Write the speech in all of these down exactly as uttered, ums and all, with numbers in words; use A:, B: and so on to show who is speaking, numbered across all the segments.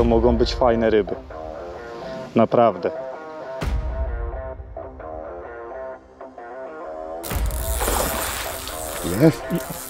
A: to mogą być fajne ryby. Naprawdę.
B: Jest.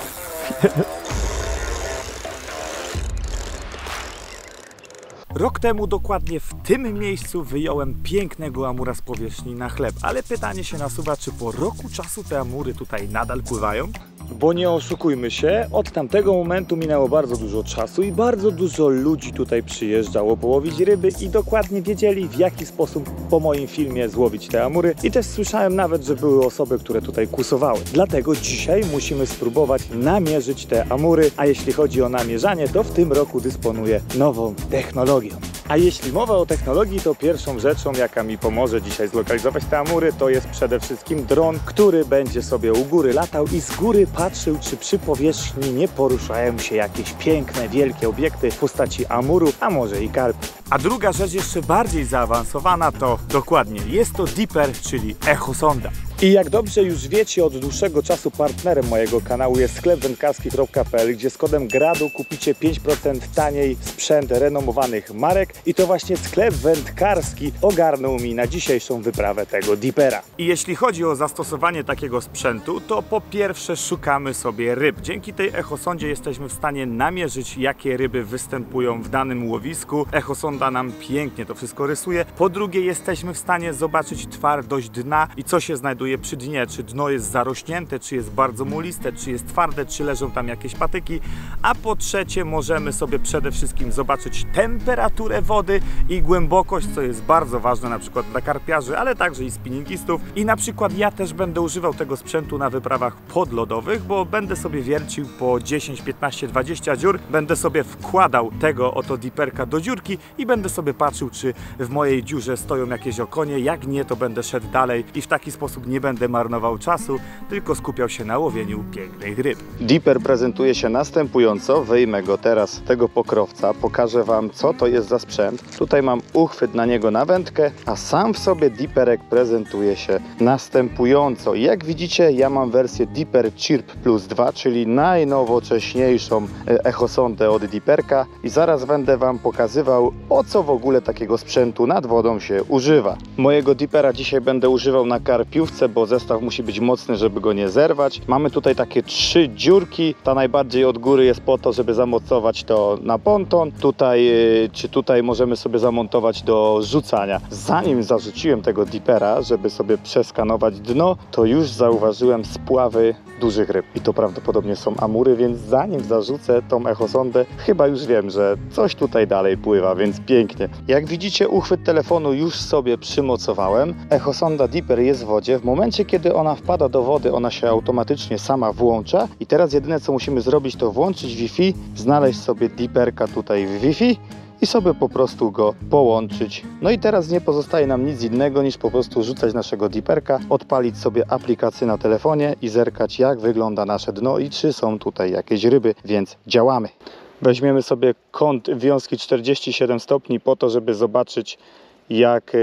C: Rok temu dokładnie w tym miejscu wyjąłem pięknego amura z powierzchni na chleb, ale pytanie się nasuwa, czy po roku czasu te amury tutaj nadal pływają?
A: Bo nie oszukujmy się, od tamtego momentu minęło bardzo dużo czasu i bardzo dużo ludzi tutaj przyjeżdżało połowić ryby i dokładnie wiedzieli, w jaki sposób po moim filmie złowić te amury. I też słyszałem nawet, że były osoby, które tutaj kusowały. Dlatego dzisiaj musimy spróbować namierzyć te amury, a jeśli chodzi o namierzanie, to w tym roku dysponuję nową technologią. A jeśli mowa o technologii, to pierwszą rzeczą, jaka mi pomoże dzisiaj zlokalizować te amury, to jest przede wszystkim dron, który będzie sobie u góry latał i z góry patrzył, czy przy powierzchni nie poruszają się jakieś piękne, wielkie obiekty w postaci amurów, a może i karpów.
C: A druga rzecz jeszcze bardziej zaawansowana to dokładnie jest to Dipper, czyli echosonda.
A: I jak dobrze już wiecie, od dłuższego czasu partnerem mojego kanału jest sklep wędkarski kropka p l, gdzie z kodem gradu kupicie pięć procent taniej sprzęt renomowanych marek i to właśnie sklep wędkarski ogarnął mi na dzisiejszą wyprawę tego Dippera.
C: I jeśli chodzi o zastosowanie takiego sprzętu, to po pierwsze szukamy sobie ryb. Dzięki tej echosondzie jesteśmy w stanie namierzyć, jakie ryby występują w danym łowisku. Echosonda nam pięknie to wszystko rysuje. Po drugie, jesteśmy w stanie zobaczyć twardość dna i co się znajduje przy dnie, czy dno jest zarośnięte, czy jest bardzo muliste, czy jest twarde, czy leżą tam jakieś patyki, a po trzecie możemy sobie przede wszystkim zobaczyć temperaturę wody i głębokość, co jest bardzo ważne na przykład dla karpiarzy, ale także i spinningistów. I na przykład ja też będę używał tego sprzętu na wyprawach podlodowych, bo będę sobie wiercił po dziesięć, piętnaście, dwadzieścia dziur, będę sobie wkładał tego oto dipperka do dziurki i będę sobie patrzył, czy w mojej dziurze stoją jakieś okonie, jak nie, to będę szedł dalej i w taki sposób nie będę marnował czasu, tylko skupiał się na łowieniu pięknych ryb.
A: Dipper prezentuje się następująco. Wyjmę go teraz z tego pokrowca, pokażę Wam, co to jest za sprzęt. Tutaj mam uchwyt na niego na wędkę, a sam w sobie dipperek prezentuje się następująco. Jak widzicie, ja mam wersję Dipper Chirp Plus dwa, czyli najnowocześniejszą echosondę od dipperka i zaraz będę Wam pokazywał, po co w ogóle takiego sprzętu nad wodą się używa. Mojego dippera dzisiaj będę używał na karpiówce, bo zestaw musi być mocny, żeby go nie zerwać. Mamy tutaj takie trzy dziurki. Ta najbardziej od góry jest po to, żeby zamocować to na ponton. Tutaj, czy tutaj możemy sobie zamontować do rzucania. Zanim zarzuciłem tego dippera, żeby sobie przeskanować dno, to już zauważyłem spławy dużych ryb. I to prawdopodobnie są amury, więc zanim zarzucę tą echosondę, chyba już wiem, że coś tutaj dalej pływa, więc pięknie. Jak widzicie, uchwyt telefonu już sobie przymocowałem. Echosonda Dipper jest w wodzie. W momencie, kiedy ona wpada do wody, ona się automatycznie sama włącza i teraz jedyne, co musimy zrobić, to włączyć Wi-Fi, znaleźć sobie dipperka tutaj w Wi-Fi i sobie po prostu go połączyć. No i teraz nie pozostaje nam nic innego, niż po prostu rzucać naszego dipperka, odpalić sobie aplikację na telefonie i zerkać, jak wygląda nasze dno i czy są tutaj jakieś ryby, więc działamy. Weźmiemy sobie kąt wiązki czterdzieści siedem stopni po to, żeby zobaczyć jak,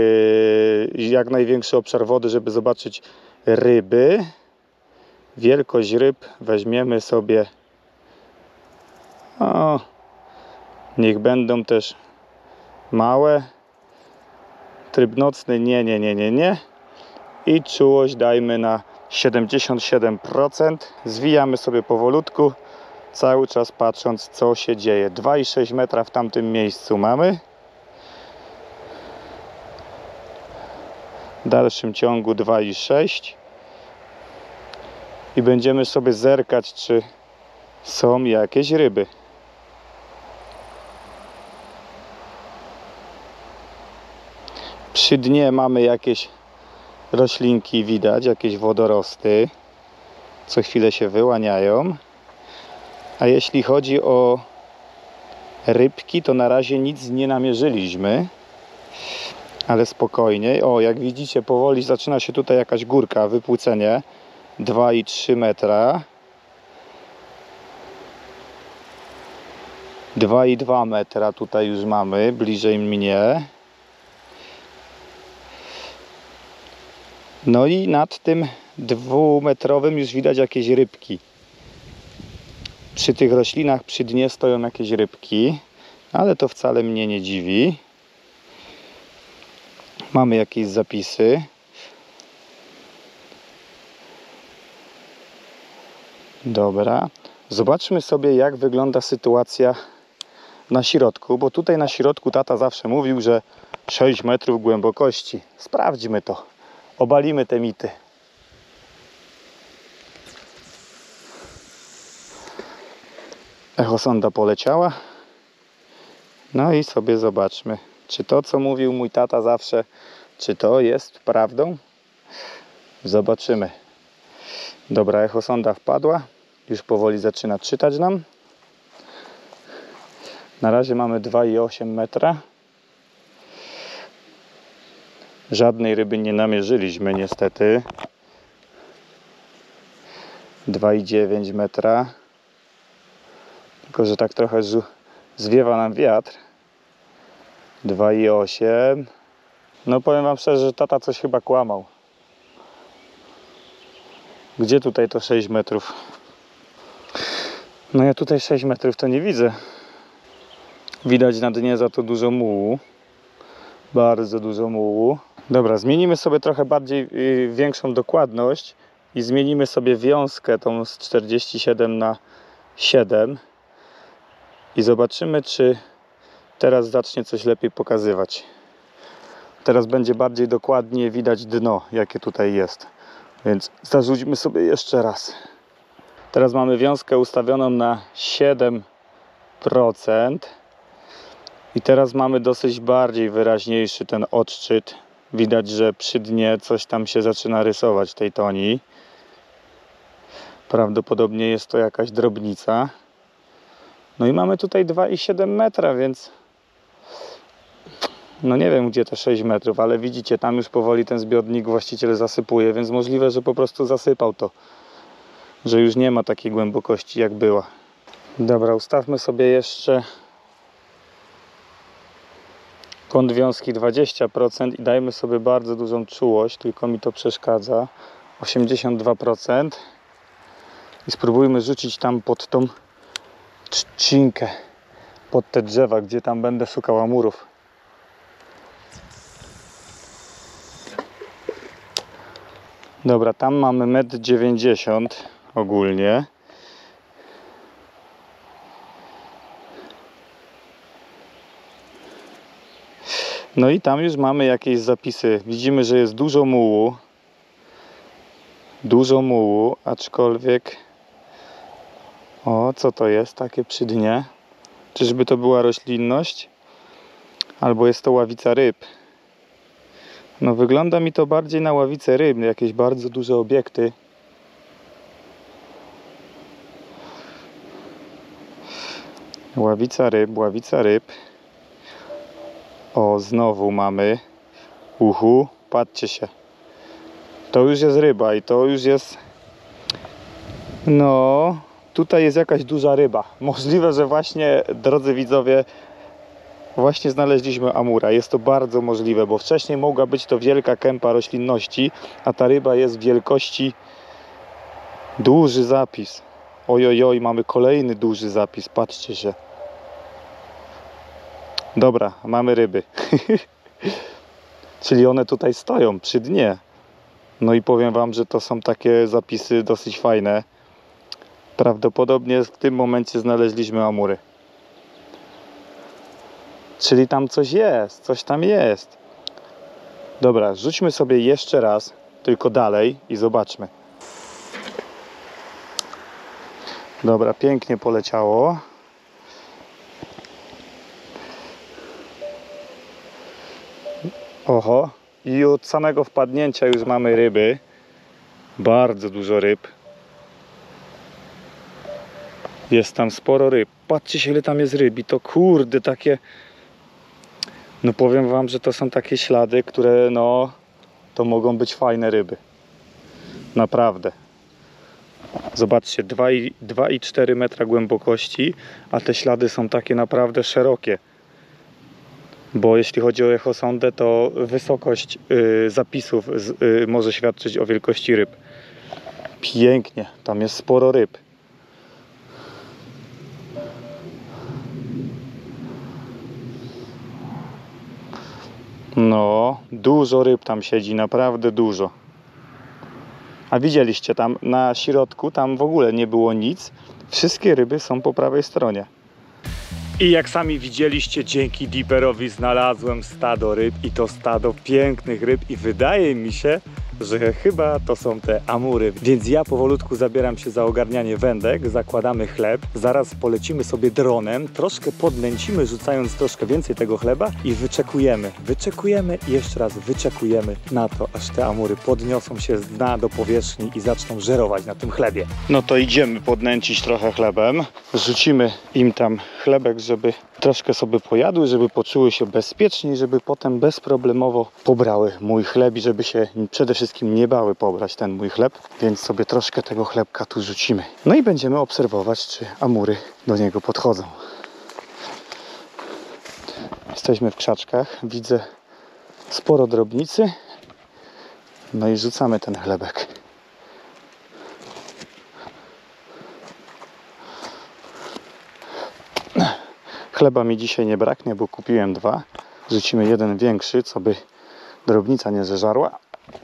A: jak największy obszar wody, żeby zobaczyć ryby. Wielkość ryb weźmiemy sobie, o, niech będą też małe. Tryb nocny nie, nie, nie, nie, nie. I czułość dajmy na siedemdziesiąt siedem procent. Zwijamy sobie powolutku, cały czas patrząc, co się dzieje. dwa i sześć metra w tamtym miejscu mamy. W dalszym ciągu dwa i sześć. I będziemy sobie zerkać, czy są jakieś ryby. Przy dnie mamy jakieś roślinki, widać jakieś wodorosty, co chwilę się wyłaniają. A jeśli chodzi o rybki, to na razie nic nie namierzyliśmy, ale spokojnie. O, jak widzicie, powoli zaczyna się tutaj jakaś górka, wypłucenie dwa i trzy metra. dwa i dwa metra tutaj już mamy, bliżej mnie. No i nad tym dwumetrowym już widać jakieś rybki. Przy tych roślinach przy dnie stoją jakieś rybki. Ale to wcale mnie nie dziwi. Mamy jakieś zapisy. Dobra. Zobaczmy sobie, jak wygląda sytuacja na środku, bo tutaj na środku tata zawsze mówił, że sześć metrów głębokości. Sprawdźmy to. Obalimy te mity. Echosonda poleciała. No i sobie zobaczmy, czy to, co mówił mój tata zawsze, czy to jest prawdą? Zobaczymy. Dobra, echosonda wpadła. Już powoli zaczyna czytać nam. Na razie mamy dwa i osiem metra. Żadnej ryby nie namierzyliśmy niestety. dwa i dziewięć metra. Tylko że tak trochę zwiewa nam wiatr. dwa i osiem. No powiem wam szczerze, że tata coś chyba kłamał. Gdzie tutaj to sześć metrów? No ja tutaj sześć metrów to nie widzę. Widać na dnie za to dużo mułu. Bardzo dużo mułu. Dobra, zmienimy sobie trochę bardziej yy, większą dokładność i zmienimy sobie wiązkę tą z czterdzieści siedem na siedem i zobaczymy, czy teraz zacznie coś lepiej pokazywać. Teraz będzie bardziej dokładnie widać dno, jakie tutaj jest. Więc zarzućmy sobie jeszcze raz. Teraz mamy wiązkę ustawioną na siedem procent. I teraz mamy dosyć bardziej wyraźniejszy ten odczyt. Widać, że przy dnie coś tam się zaczyna rysować w tej toni. Prawdopodobnie jest to jakaś drobnica. No i mamy tutaj dwa i siedem metra, więc no nie wiem, gdzie te sześć metrów, ale widzicie, tam już powoli ten zbiornik właściciel zasypuje, więc możliwe, że po prostu zasypał to, że już nie ma takiej głębokości jak była. Dobra, ustawmy sobie jeszcze kąt wiązki dwadzieścia procent i dajmy sobie bardzo dużą czułość, tylko mi to przeszkadza. osiemdziesiąt dwa procent i spróbujmy rzucić tam pod tą trzcinkę, pod te drzewa, gdzie tam będę szukał amurów. Dobra, tam mamy metr dziewięćdziesiąt ogólnie. No i tam już mamy jakieś zapisy. Widzimy, że jest dużo mułu. Dużo mułu, aczkolwiek... O, co to jest takie przy dnie? Czyżby to była roślinność? Albo jest to ławica ryb? No wygląda mi to bardziej na ławicę ryb, jakieś bardzo duże obiekty. Ławica ryb, ławica ryb. O, znowu mamy uchu, patrzcie się. To już jest ryba i to już jest... No, tutaj jest jakaś duża ryba. Możliwe, że właśnie, drodzy widzowie, właśnie znaleźliśmy amura. Jest to bardzo możliwe, bo wcześniej mogła być to wielka kępa roślinności, a ta ryba jest wielkości... Duży zapis. Ojojoj, mamy kolejny duży zapis, patrzcie się. Dobra, mamy ryby. Czyli one tutaj stoją przy dnie. No i powiem wam, że to są takie zapisy dosyć fajne. Prawdopodobnie w tym momencie znaleźliśmy amury. Czyli tam coś jest, coś tam jest. Dobra, rzućmy sobie jeszcze raz, tylko dalej i zobaczmy. Dobra, pięknie poleciało. Oho, i od samego wpadnięcia już mamy ryby. Bardzo dużo ryb. Jest tam sporo ryb. Patrzcie się, ile tam jest ryb. I to kurde takie... No powiem wam, że to są takie ślady, które no... To mogą być fajne ryby. Naprawdę. Zobaczcie, dwa i cztery metra głębokości, a te ślady są takie naprawdę szerokie. Bo jeśli chodzi o echosondę, to wysokość y, zapisów z, y, może świadczyć o wielkości ryb. Pięknie, tam jest sporo ryb. No, dużo ryb tam siedzi, naprawdę dużo. A widzieliście tam na środku, tam w ogóle nie było nic. Wszystkie ryby są po prawej stronie. I jak sami widzieliście, dzięki Dipperowi znalazłem stado ryb i to stado pięknych ryb i wydaje mi się, że chyba to są te amury. Więc ja powolutku zabieram się za ogarnianie wędek, zakładamy chleb, zaraz polecimy sobie dronem, troszkę podnęcimy, rzucając troszkę więcej tego chleba i wyczekujemy, wyczekujemy i jeszcze raz wyczekujemy na to, aż te amury podniosą się z dna do powierzchni i zaczną żerować na tym chlebie. No to idziemy podnęcić trochę chlebem, rzucimy im tam chlebek, żeby troszkę sobie pojadły, żeby poczuły się bezpieczniej, żeby potem bezproblemowo pobrały mój chleb i żeby się przede wszystkim nie bały pobrać ten mój chleb, więc sobie troszkę tego chlebka tu rzucimy. No i będziemy obserwować, czy amury do niego podchodzą. Jesteśmy w krzaczkach, widzę sporo drobnicy, no i rzucamy ten chlebek. Chleba mi dzisiaj nie braknie, bo kupiłem dwa. Rzucimy jeden większy, co by drobnica nie zeżarła.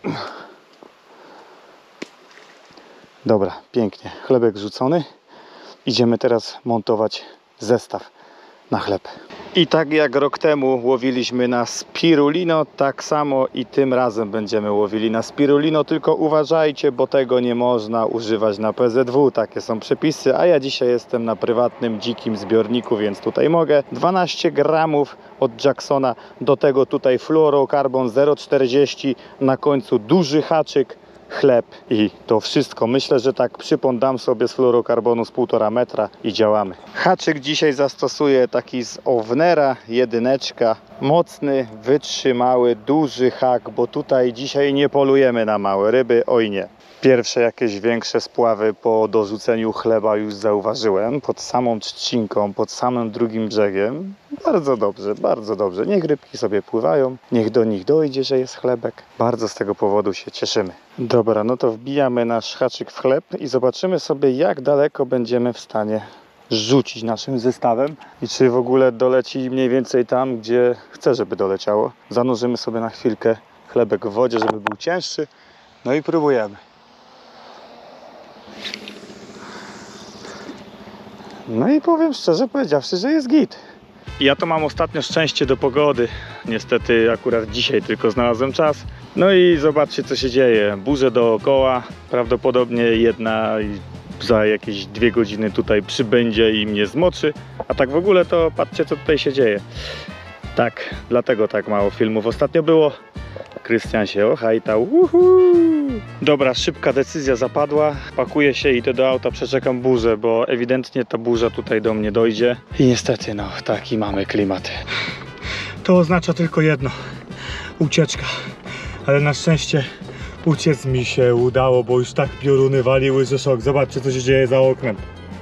A: Dobra, pięknie. Chlebek rzucony. Idziemy teraz montować zestaw na chleb. I tak jak rok temu łowiliśmy na spirulino, tak samo i tym razem będziemy łowili na spirulino, tylko uważajcie, bo tego nie można używać na P Z W, takie są przepisy, a ja dzisiaj jestem na prywatnym, dzikim zbiorniku, więc tutaj mogę. dwanaście gramów od Jacksona, do tego tutaj fluorokarbon zero przecinek czterdzieści, na końcu duży haczyk, chleb i to wszystko. Myślę, że tak przypon dam sobie z fluorokarbonu z półtora metra i działamy. Haczyk dzisiaj zastosuję taki z Ovnera, jedyneczka. Mocny, wytrzymały, duży hak, bo tutaj dzisiaj nie polujemy na małe ryby, oj nie. Pierwsze jakieś większe spławy po dorzuceniu chleba już zauważyłem, pod samą trzcinką, pod samym drugim brzegiem. Bardzo dobrze, bardzo dobrze. Niech rybki sobie pływają, niech do nich dojdzie, że jest chlebek. Bardzo z tego powodu się cieszymy. Dobra, no to wbijamy nasz haczyk w chleb i zobaczymy sobie, jak daleko będziemy w stanie rzucić naszym zestawem i czy w ogóle doleci mniej więcej tam, gdzie chcę, żeby doleciało. Zanurzymy sobie na chwilkę chlebek w wodzie, żeby był cięższy. No i próbujemy. No i powiem szczerze powiedziawszy, że jest git. Ja to mam ostatnio szczęście do pogody. Niestety akurat dzisiaj tylko znalazłem czas. No i zobaczcie, co się dzieje. Burze dookoła. Prawdopodobnie jedna za jakieś dwie godziny tutaj przybędzie i mnie zmoczy. A tak w ogóle to patrzcie, co tutaj się dzieje. Tak, dlatego tak mało filmów ostatnio było. Krystian się ochajtał. Uhu. Dobra, szybka decyzja zapadła. Pakuję się i idę do auta, przeczekam burzę, bo ewidentnie ta burza tutaj do mnie dojdzie. I niestety, no, taki mamy klimat. To oznacza tylko jedno. Ucieczka. Ale na szczęście uciec mi się udało, bo już tak pioruny waliły, że szok. Zobaczcie, co się dzieje za oknem.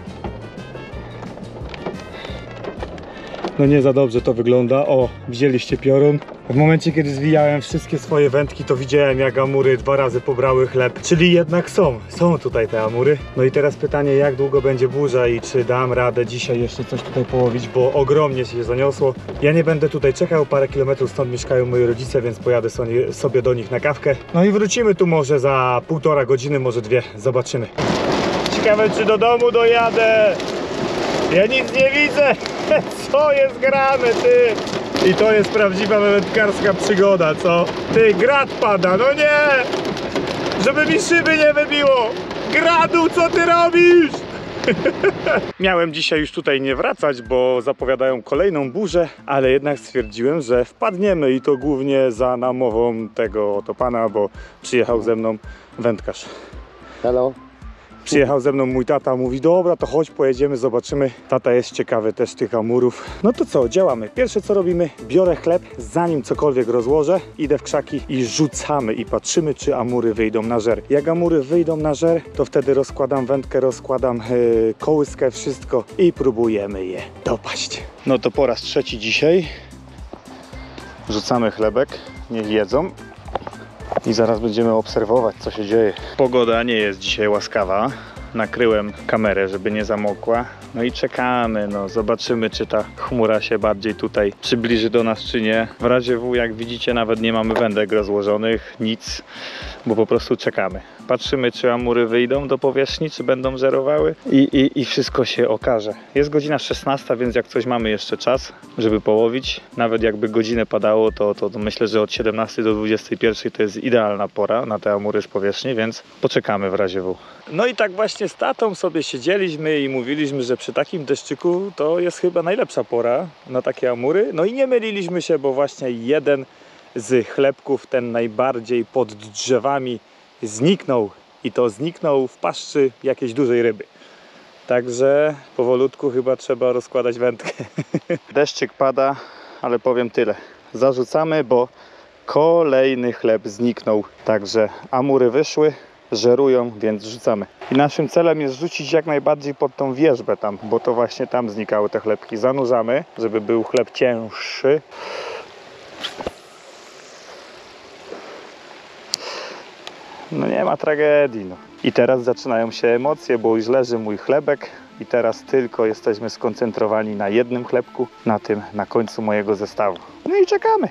A: No nie za dobrze to wygląda. O, widzieliście piorun? W momencie, kiedy zwijałem wszystkie swoje wędki, to widziałem, jak amury dwa razy pobrały chleb. Czyli jednak są, są tutaj te amury. No i teraz pytanie, jak długo będzie burza i czy dam radę dzisiaj jeszcze coś tutaj połowić, bo ogromnie się zaniosło. Ja nie będę tutaj czekał, parę kilometrów stąd mieszkają moi rodzice, więc pojadę sobie do nich na kawkę. No i wrócimy tu może za półtora godziny, może dwie, zobaczymy. Ciekawe, czy do domu dojadę. Ja nic nie widzę. Co jest grane, ty? I to jest prawdziwa wędkarska przygoda, co? Ty, grad pada, no nie! Żeby mi szyby nie wybiło! Gradu, co ty robisz? Miałem dzisiaj już tutaj nie wracać, bo zapowiadają kolejną burzę, ale jednak stwierdziłem, że wpadniemy i to głównie za namową tego oto pana, bo przyjechał ze mną wędkarz.
B: Hello.
A: Przyjechał ze mną mój tata, mówi dobra, to chodź, pojedziemy, zobaczymy. Tata jest ciekawy też tych amurów. No to co, działamy. Pierwsze co robimy, biorę chleb, zanim cokolwiek rozłożę, idę w krzaki i rzucamy i patrzymy, czy amury wyjdą na żer. Jak amury wyjdą na żer, to wtedy rozkładam wędkę, rozkładam yy, kołyskę, wszystko i próbujemy je dopaść. No to po raz trzeci dzisiaj rzucamy chlebek, niech jedzą. I zaraz będziemy obserwować, co się dzieje. Pogoda nie jest dzisiaj łaskawa. nakryłem kamerę, żeby nie zamokła. No i czekamy, no zobaczymy, czy ta chmura się bardziej tutaj przybliży do nas, czy nie. W razie W, jak widzicie, nawet nie mamy wędek rozłożonych, nic, bo po prostu czekamy. Patrzymy, czy amury wyjdą do powierzchni, czy będą żerowały i, i, i wszystko się okaże. Jest godzina szesnasta, więc jak coś mamy jeszcze czas, żeby połowić. Nawet jakby godzinę padało, to, to, to myślę, że od siedemnastej do dwudziestej pierwszej to jest idealna pora na te amury z powierzchni, więc poczekamy w razie W. No i tak właśnie z tatą sobie siedzieliśmy i mówiliśmy, że przy takim deszczyku to jest chyba najlepsza pora na takie amury. No i nie myliliśmy się, bo właśnie jeden z chlebków, ten najbardziej pod drzewami, zniknął i to zniknął w paszczy jakiejś dużej ryby. Także powolutku chyba trzeba rozkładać wędkę. Deszczyk pada, ale powiem tyle. Zarzucamy, bo kolejny chleb zniknął. Także amury wyszły, żerują, więc rzucamy. I naszym celem jest rzucić jak najbardziej pod tą wierzbę tam, bo to właśnie tam znikały te chlebki. Zanurzamy, żeby był chleb cięższy. No nie ma tragedii. No. I teraz zaczynają się emocje, bo już leży mój chlebek i teraz tylko jesteśmy skoncentrowani na jednym chlebku, na tym, na końcu mojego zestawu. No i czekamy.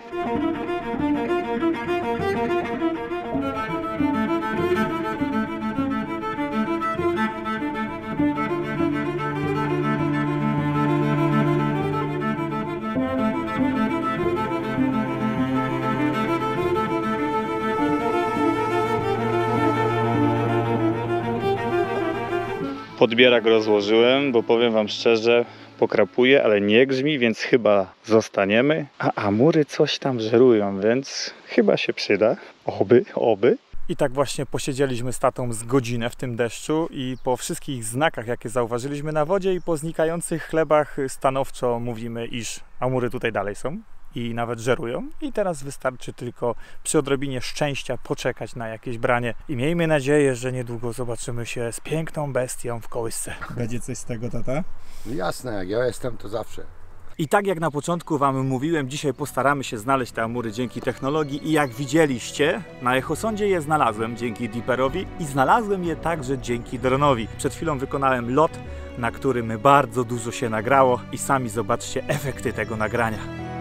A: Podbierak rozłożyłem, bo powiem wam szczerze, pokrapuje, ale nie grzmi, więc chyba zostaniemy. A amury coś tam żerują, więc chyba się przyda. Oby, oby. I tak właśnie posiedzieliśmy z tatą z godzinę w tym deszczu i po wszystkich znakach, jakie zauważyliśmy na wodzie i po znikających chlebach stanowczo mówimy, iż amury tutaj dalej są i nawet żerują. I teraz wystarczy tylko przy odrobinie szczęścia poczekać na jakieś branie i miejmy nadzieję, że niedługo zobaczymy się z piękną bestią w kołysce. Będzie coś z tego, tata?
B: No jasne, jak ja jestem, to zawsze.
C: I tak jak na początku wam mówiłem, dzisiaj postaramy się znaleźć te amury dzięki technologii i jak widzieliście, na Echosondzie je znalazłem dzięki Deeperowi i znalazłem je także dzięki dronowi. Przed chwilą wykonałem lot, na którym bardzo dużo się nagrało i sami zobaczcie efekty tego nagrania.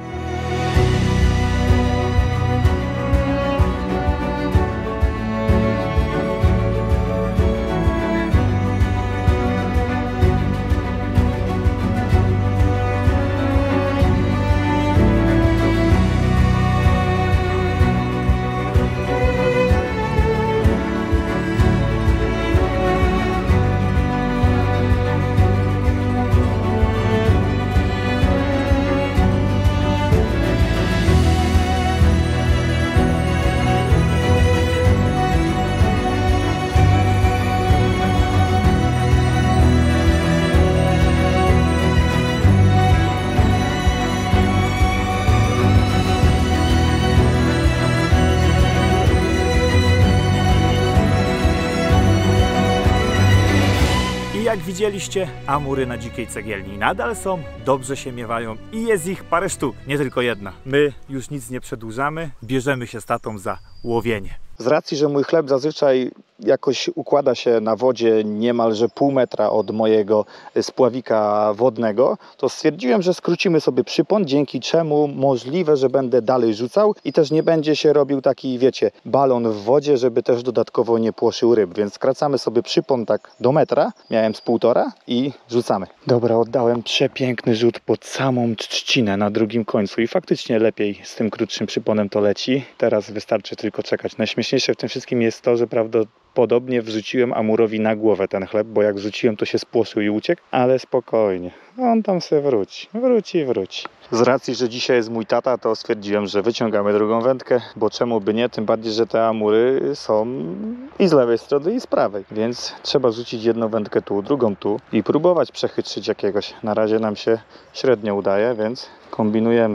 C: Jak widzieliście, amury na dzikiej cegielni nadal są, dobrze się miewają i jest ich parę sztuk, nie tylko jedna. My już nic nie przedłużamy, bierzemy się z tatą za łowienie. Z racji, że mój chleb zazwyczaj jakoś układa się na wodzie niemalże pół metra od mojego spławika wodnego, to stwierdziłem, że skrócimy sobie przypon, dzięki czemu możliwe, że będę dalej rzucał i też nie będzie się robił taki, wiecie, balon w wodzie, żeby też dodatkowo nie płoszył ryb, więc skracamy sobie przypon tak do metra, miałem z półtora i rzucamy. Dobra, oddałem przepiękny rzut pod samą trzcinę na drugim końcu i faktycznie lepiej z tym krótszym przyponem to leci. Teraz wystarczy tylko czekać. Najśmieszniejsze w tym wszystkim jest to, że prawdopodobnie wrzuciłem amurowi na głowę ten chleb, bo jak wrzuciłem, to się spłoszył i uciekł, ale spokojnie, on tam sobie wróci, wróci i wróci. Z racji, że dzisiaj jest mój tata, to stwierdziłem, że wyciągamy drugą wędkę, bo czemu by nie, tym bardziej, że te amury są i z lewej strony i z prawej, więc trzeba rzucić jedną wędkę tu, drugą tu i próbować przechytrzyć jakiegoś. Na razie nam się średnio udaje, więc kombinujemy.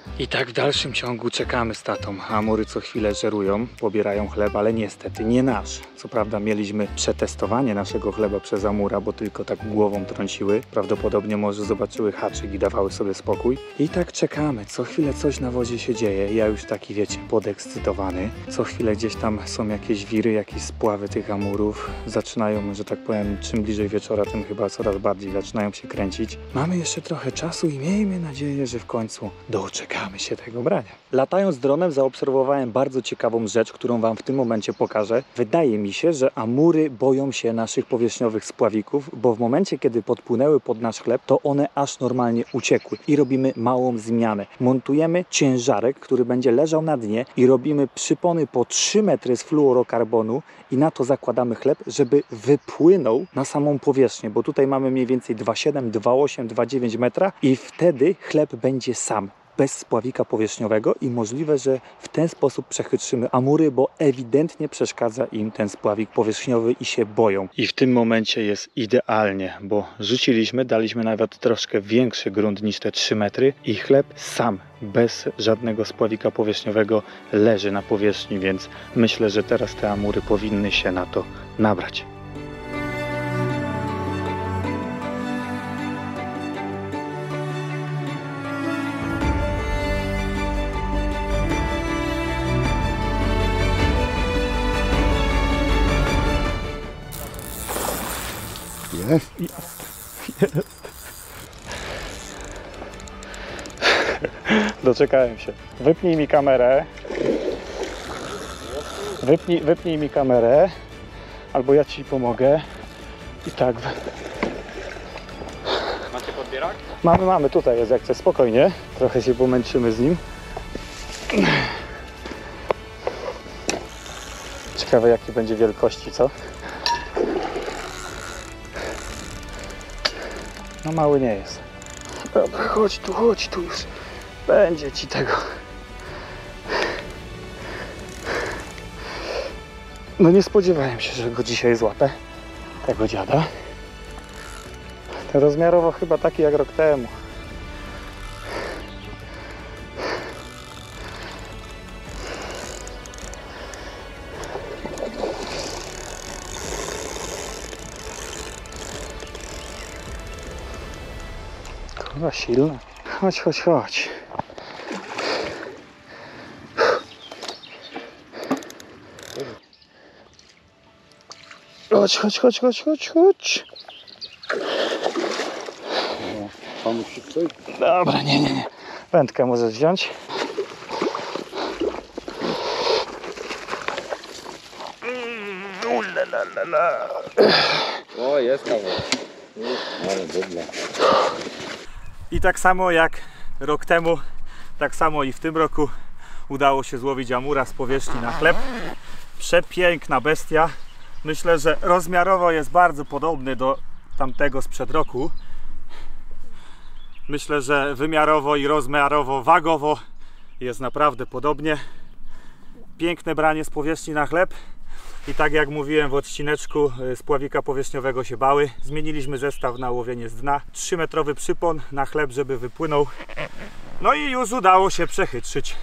C: I tak w dalszym ciągu czekamy z tatą. Amury co chwilę żerują, pobierają chleb, ale niestety nie nasz. Co prawda mieliśmy przetestowanie naszego chleba przez amura, bo tylko tak głową trąciły. Prawdopodobnie może zobaczyły haczyk i dawały sobie spokój. I tak czekamy. Co chwilę coś na wozie się dzieje. Ja już taki, wiecie, podekscytowany. Co chwilę gdzieś tam są jakieś wiry, jakieś spławy tych amurów. Zaczynają, że tak powiem, czym bliżej wieczora, tym chyba coraz bardziej zaczynają się kręcić. Mamy jeszcze trochę czasu i miejmy nadzieję, że w końcu doczekamy się tego brania. Latając dronem zaobserwowałem bardzo ciekawą rzecz, którą wam w tym momencie pokażę. Wydaje mi się, że amury boją się naszych powierzchniowych spławików, bo w momencie, kiedy podpłynęły pod nasz chleb, to one aż normalnie uciekły i robimy małą zmianę. Montujemy ciężarek, który będzie leżał na dnie i robimy przypony po trzy metry z fluorokarbonu i na to zakładamy chleb, żeby wypłynął na samą powierzchnię, bo tutaj mamy mniej więcej dwa siedem, dwa osiem, dwa dziewięć metra i wtedy chleb będzie sam, bez spławika powierzchniowego i możliwe, że w ten sposób przechytrzymy amury, bo ewidentnie przeszkadza im ten spławik powierzchniowy i się boją. I w tym momencie jest idealnie, bo rzuciliśmy, daliśmy nawet troszkę większy grunt niż te trzy metry i chleb sam, bez żadnego spławika powierzchniowego leży na powierzchni, więc myślę, że teraz te amury powinny się na to nabrać.
B: Jest?
C: Doczekałem się. Wypnij mi kamerę. Wypnij, wypnij mi kamerę. Albo ja ci pomogę. I tak.
D: Macie podbierak?
C: Mamy, mamy. Tutaj jest jak chcesz. Spokojnie. Trochę się pomęczymy z nim. Ciekawe jakiej będzie wielkości, co? No mały nie jest. Dobra, chodź tu, chodź tu już. Będzie ci tego. No nie spodziewałem się, że go dzisiaj złapę. Tego dziada. Ten rozmiarowo chyba taki jak rok temu. Kurwa silna. Chodź, chodź, chodź. Chodź, chodź, chodź, chodź, chodź, chodź.
B: Pomóż ci coś?
C: Dobra, nie, nie, nie. Wędkę możesz wziąć.
D: O, jest kawał. Ale dobra.
C: I tak samo jak rok temu, tak samo i w tym roku udało się złowić amura z powierzchni na chleb. Przepiękna bestia. Myślę, że rozmiarowo jest bardzo podobny do tamtego sprzed roku. Myślę, że wymiarowo i rozmiarowo, wagowo jest naprawdę podobnie. Piękne branie z powierzchni na chleb. I tak jak mówiłem w odcineczku, spławika powierzchniowego się bały. Zmieniliśmy zestaw na łowienie z dna. trzy metrowy przypon na chleb, żeby wypłynął. No i już udało się przechytrzyć.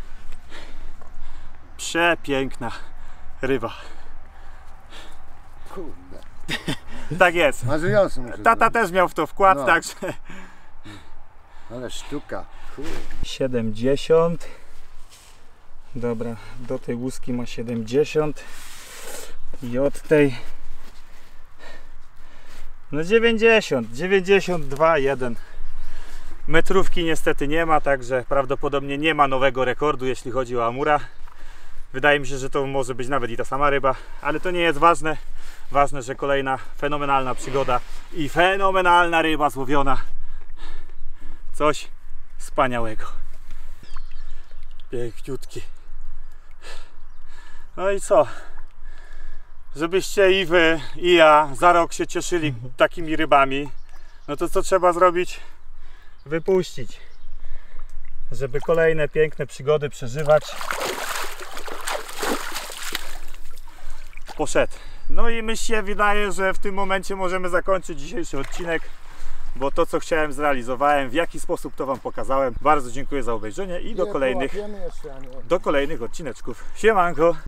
C: Przepiękna ryba.
B: Kurde.
C: Tak jest.
B: Marzujący muszę
C: Tata
B: zrobić.
C: też miał w to wkład,
B: No.
C: także...
B: Ale sztuka. Kurde.
C: siedemdziesiąt. Dobra, do tej łuski ma siedemdziesiąt. I od tej... No dziewięćdziesiąt. dziewięćdziesiąt dwa jeden. Metrówki niestety nie ma, także prawdopodobnie nie ma nowego rekordu, jeśli chodzi o amura. Wydaje mi się, że to może być nawet i ta sama ryba, ale to nie jest ważne. Ważne, że kolejna fenomenalna przygoda i fenomenalna ryba złowiona. Coś wspaniałego. Piękniutki. No i co? Żebyście i wy, i ja za rok się cieszyli takimi rybami, no to co trzeba zrobić? Wypuścić. Żeby kolejne piękne przygody przeżywać. Poszedł. No i mi się wydaje, że w tym momencie możemy zakończyć dzisiejszy odcinek. bo to co chciałem zrealizowałem, w jaki sposób to Wam pokazałem. Bardzo dziękuję za obejrzenie i do
B: Nie
C: kolejnych,
B: połapiemy jeszcze, a nie.
C: do kolejnych odcineczków. Siemanko!